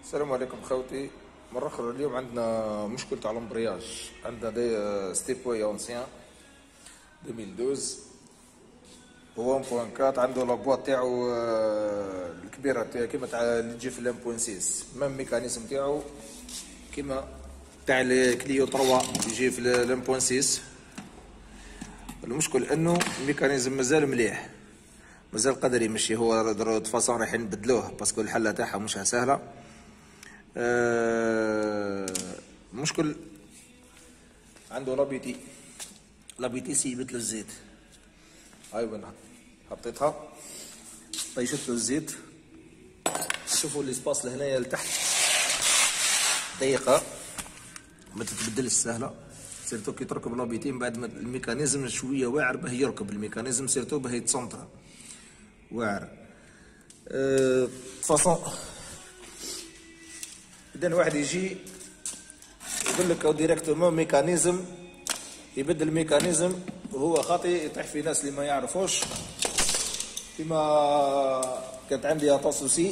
السلام عليكم خوتي. مرة أخرى اليوم عندنا مشكلة على الامبرياج. عندنا دي ستيبوي اونسيان 2012 هو 1.4 عنده لابواط تاعو الكبيرة كيما تاع اللي تجي في الامبوانسيس ميم ميكانيزم تاعو كيما تاع الكليو 3 يجي في الامبوانسيس. المشكل انه الميكانيزم مازال مليح، مازال قادر يمشي. هو فاصون رايحين نبدلوه باسكو الحلة تاعها مش سهلة. مشكل عنده لابيتي سيبت له الزيت. هاي وين حطيتها طيشت له الزيت. شوفوا الاسباس لهنايا لتحت ضيقة ما تتبدلش سهلة، سيرتو كي تركب لابيتي من بعد ما الميكانيزم شوية واعر باه يركب الميكانيزم، سيرتو باه يتسنطر واعر. فاصون بعدين واحد يجي يقول لك او ديريكتومون ميكانيزم يبدل الميكانيزم وهو خاطي يطيح في ناس اللي ما يعرفوش. كيما كانت عندي اطاسوسي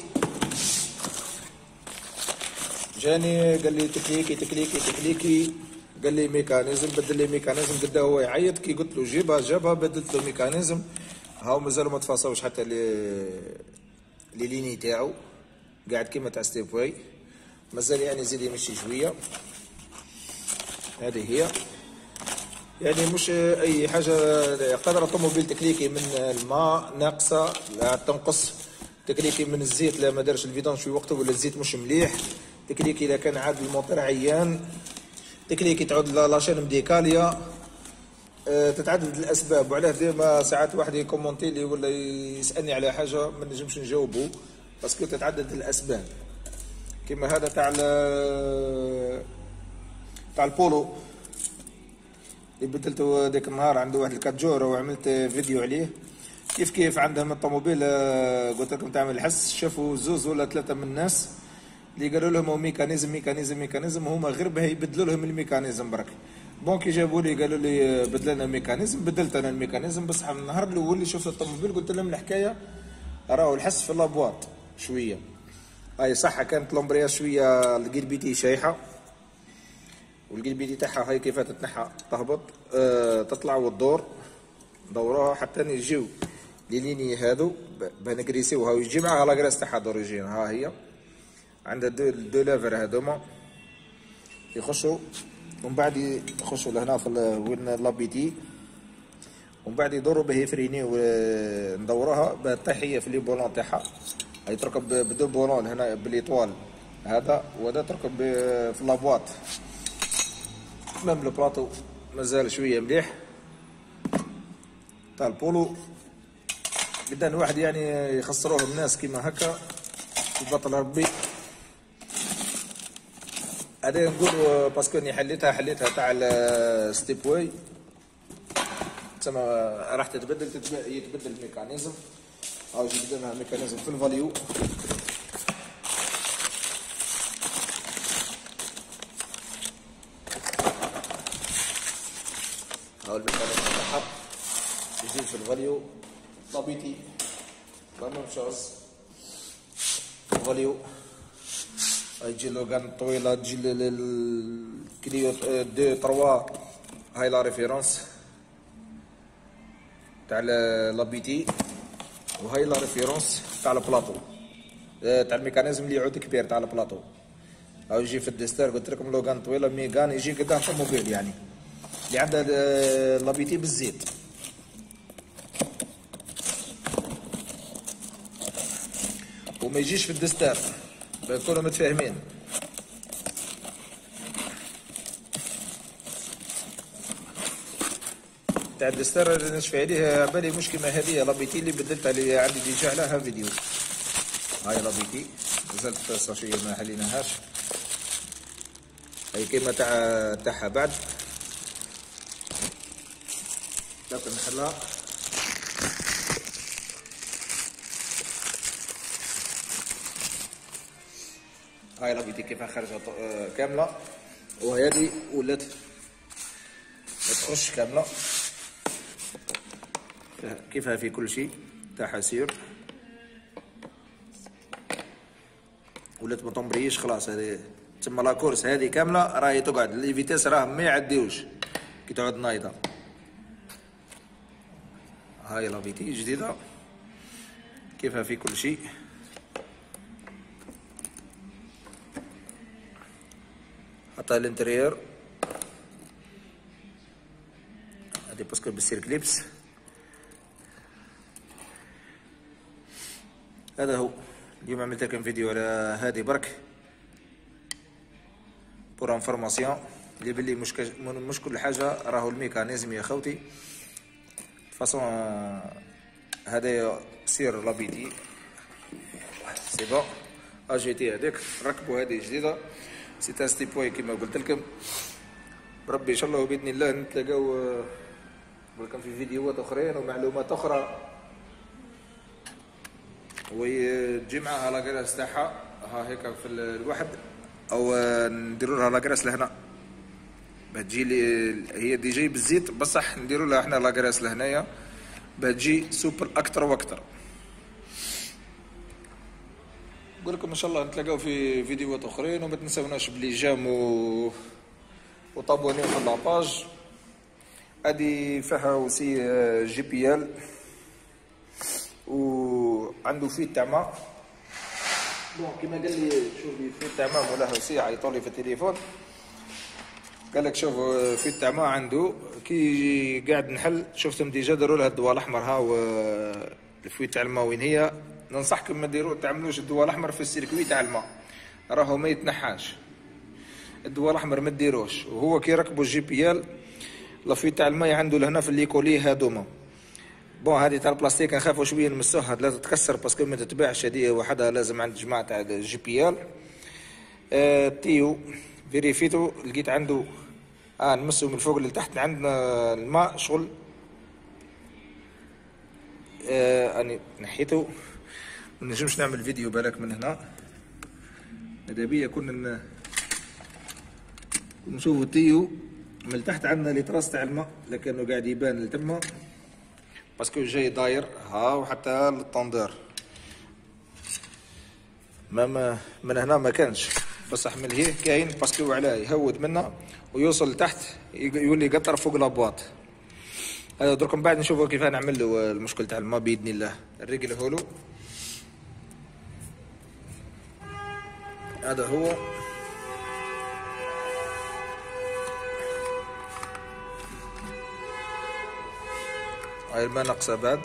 جاني قال لي تكليكي قال لي ميكانيزم بدل لي ميكانيزم. بدا هو يعيط كي قلت له جابها بدلت له ميكانيزم. هاو مازالوا ما تفاصوش حتى لي ليني تاعو قاعد كيما تاع ستيبوي، مازال يعني يزيد يمشي شويه. هذه هي يعني مش اي حاجه. قادر الطوموبيل تكليكي من الماء ناقصه لا تنقص، تكليكي من الزيت لا ما دارش الفيدونج في وقته ولا الزيت مش مليح، تكليكي اذا كان عاد الموتور عيان، تكليكي تعود لاشين مديكاليا. تتعدد الاسباب. وعلاه ديما ساعات واحد يكومونتي لي ولا يسالني على حاجه ما نجمش نجاوبه باسكو تتعدد الاسباب. كيما هذا تاع البولو اللي بدلته ديك النهار عنده واحد الكاتجور وعملت فيديو عليه. كيف عندهم الطوموبيل قلت لكم تعمل الحس، شافوا زوز ولا ثلاثه من الناس اللي قالوا لهم هو ميكانيزم هما غير باه يبدلوا لهم الميكانيزم برك. بون كي جابوا لي قالوا لي بدل لنا الميكانيزم، بدلت انا الميكانيزم. بصح من النهار الاول اللي شفت الطوموبيل قلت لهم الحكايه راهو الحس في لابواط شويه. هاي صح كانت لومبريا شويه القلبيتي شايحه والقلبيتي تاعها هاي كيف تتنحى تهبط تطلع وتدور ندوروها حتى يجيو لي ليني هادو بنكريسيوها ويجي معاها لاكراس تاعها دوريجين. ها هي عندها دو لافر هادوما يخشوا ومن بعد يخشوا لهنا في وين لابيتي ومن بعد يدوروا باه يفرينيو ندوروها باه تطيح هي في لي بولون تاعها. هاي تركب بدو بولون هنا باليطوال هذا وهذا تركب في لابواط. ميم البلاطو مازال شويه مليح تاع البولو. بدا الواحد يعني يخسروه الناس كيما هكا يبطل ربي. هذا نقولوا باسكو اني حليتها تاع الستيبوي تسمى راح يتبدل الميكانيزم. هاو جي بدلنا الميكانيزم في الفاليو. هاو الميكانيزم تاعها يجي في الفاليو طبيتي لا ميم شوز الفاليو. يجي لوغان طويله تجي الكليو 2 3. هاي لا ريفيرونس تاع لابيتي وهاي لا ريفيرونس تاع البلاطو تاع الميكانيزم اللي يعود كبير تاع البلاطو. هاو يجي في الديستار قلت لكم لوغان طويله ميغان يجي قدام طوموبيل يعني اللي عندها لابيتي بالزيت. وما يجيش في الدستار بنكونوا متفاهمين. تاع الدستار اللي نشفي عليه بالي مش كيما هذه لابيتي اللي بدلتها اللي عندي ديجا عليها فيديو. هاي لابيتي مازالت الساشيه ما حليناهاش. هاي كيما تاعها بعد لكن نحلها. هاي لابيتي كيفها خارجه كامله وهذه ولات ما تخرجش كامله كيفها في كل شيء تاعها سير. ولات ما طومبريش خلاص. هذه تسمى لاكورس هذه كامله راهي تقعد لي فيتاس راه ما يعديوش كي تعود نايضه. هاي لا فيتي جديده كيفها في كل شيء. حتى الانتريور هذه باسكو بالسير كليبس. هذا هو اليوم عملت لكم فيديو على هذه برك بور انفورماسيون اللي باللي مش كل حاجه راهو الميكانيزم يا خوتي. فاصون هذا سير لابيتي سي بون اجي تي هذيك ركبوا هذه جديده سي تاستي بوي كيما قلت لكم. بربي ان شاء الله وباذن الله نتلاقاو ولكم في فيديوهات اخرين ومعلومات اخرى وتجي معاها لاكراس تاعها. ها هيك في الواحد او نديروا لها لاكراس لهنا بتجي لي هي دي جاي بالزيت بصح نديروا لها احنا لاكراس لهنايا بتجي سوبر اكتر واكتر. نقول لكم ان شاء الله نتلاقاو في فيديوهات اخرين وما تنساوناش بلي جام وطابونيو في لاباج. هادي فيها وسي جي بي ال وعنده فيت تاع ما بون كيما قال لي شوف لي فيت تاع ما ولا وسي عيطولي في التليفون قال لك شوف فيت تاع ما عنده كي قاعد نحل شفتهم ديجا داروا لها الضوء الاحمر. ها الفيت تاع الماء وين هي. ننصحكم ما تعملوش الضوء الاحمر في السيركوي تاع الماء راهو ما يتنحاش الضوء الاحمر ما ديروش. وهو كي ركبوا الجي بي ال لافيت تاع الماء عنده لهنا في الليكولي هادوما. بون هذه تاع البلاستيك نخافوا شويه نمسوها لا تتكسر باسكو ما تتباعش هذه وحدها لازم عند جماعه تاع الجي بي ال. تيو فيريفيتو لقيت عنده نمسو من الفوق لتحت عندنا الماء شغل. اني نحيته ما نجمش نعمل فيديو بالك من هنا. ماذا بيا كنا نشوفوا التيو من تحت عندنا لي تراس تاع الماء لكنه قاعد يبان لتما باسكو جاي داير. ها وحتى الطندير ما من هنا ما كانش بصح من هيه كاين باسكو علاه يهود منا ويوصل لتحت يولي يقطر فوق لابواط. هذا درك من بعد نشوفوا كيف نعمل له المشكل تاع الماء باذن الله. الرجل هولو هذا هو هاي الماء ناقصه بعد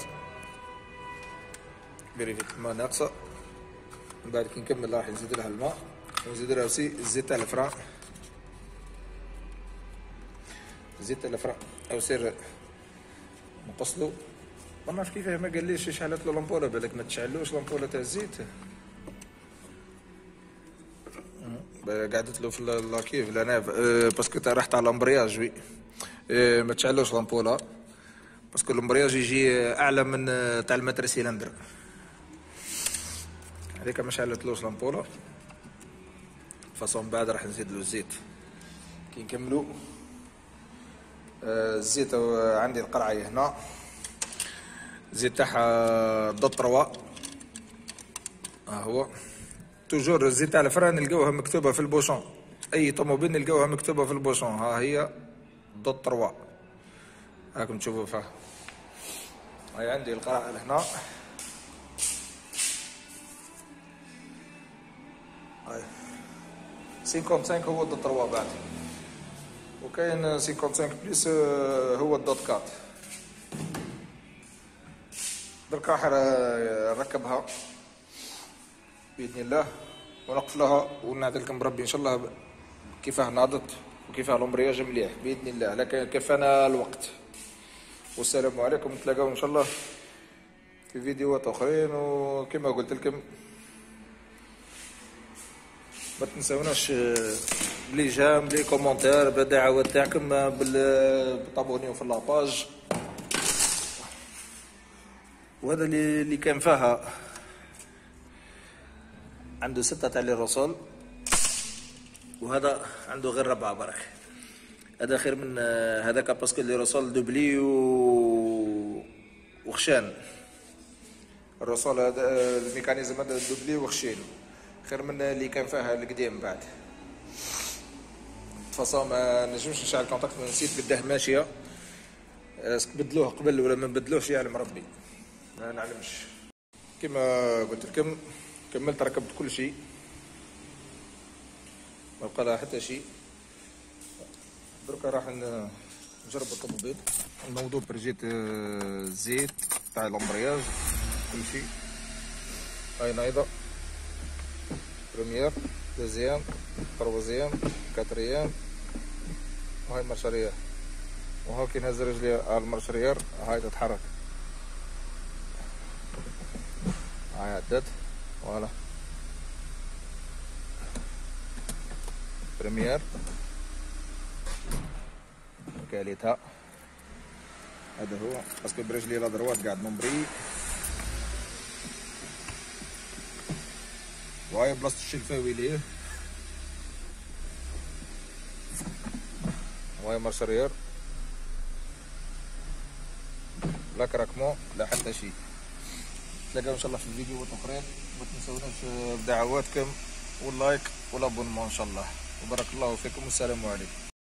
بريفيت الماء ناقصه. من بعد كي نكمل راح نزيد لها الماء ونزيد لها وسي الزيت تاع الفران. زيت تاع الفران او سير نقصلو ما نعرفش كيفاه ما قاليش شعلت له لامبوله بالك ما تشعلوش لامبوله تاع الزيت قعدت له في لاكيف لهنا باسكو تاع رحت على الامبرياج وي ما تشعلوش لامبوله باسكو الامبرياج يجي اعلى من تاع المتر سيلندر هذيك ما شعلتلوش لامبوله. فاصون بعد راح نزيد له الزيت كي نكملو. الزيت عندي القرعه هنا الزيت تاعها دوت 3. ها هو توجور الزيت تاع الفران نلقاوها مكتوبه في البوشون اي طوموبيل نلقاوها مكتوبه في البوشون. ها هي دوت 3 هاكم تشوفوا فيها. هاي عندي القرعه لهنا هاي 55 هو الدوت 3 بعد وكاين 55 بليس هو الدوت 4. درك راح نركبها باذن الله ونقفلها ونعدلكم بربي ان شاء الله كيفاه ناضت وكيفاه الامبرياج مليح باذن الله. لكن كفانا الوقت. والسلام عليكم نتلاقاو ان شاء الله في فيديوهات اخرين. وكما قلت لكم ما تنساوناش بلي جام بلي كومونتير بالدعوات تاعكم بالطابونيو في لاباج. وهذا اللي كان فيها عنده 6 تاع لي رسول وهذا عنده غير 4 برك. هذا خير من هذاك باسكو لي رسول دوبلي وخشان. الرسول هذا الميكانيزم هذا دوبلي وخشين خير من اللي كان فيها القديم بعد. فصا ما نجمش نشعل كونتاكت، نسيت قداه ماشيه. بدلوه قبل ولا ما بدلوش يعلم ربي، ما نعلمش. كما قلت لكم كملت ركبت كل شيء، ما بقى لها حتى شيء. دركا راح نجرب الطوموبيل. الموضوع برجيت الزيت تاع الامبرياج كل شيء. هاي نايضة بروميير دوزيام تروازيام كاتريام، وهاي المارشاريير. وهاو كي نهز رجلي على المارشاريير هاي تتحرك، هاي عدت فوالا بريمير كاليتها. هذا هو باسكو برجلي لا دروات قاعد نمبري، وهاي بلاصة الشلفاوي ليه، وهاي مارشاريير لا كراكمون لا حتى شيء. نتلاقاو ان شاء الله في الفيديوهات اخرين. ما تنسوناش بدعواتكم واللايك والابونمون ان شاء الله. وبارك الله فيكم والسلام عليكم.